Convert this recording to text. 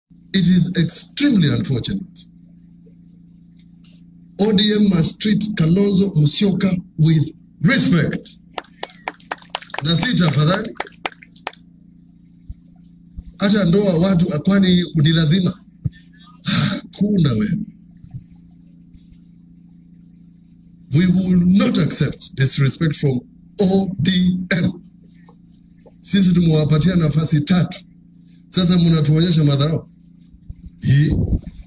It is extremely unfortunate. ODM must treat Kalonzo Musyoka with respect. Na si tafadhali. Acha ndoa watu akwani ni lazima. Kuna wewe. We will not accept disrespect from ODM. Sisi tumewapatia nafasi 3. Sasa mnatuonyesha madharau. Hii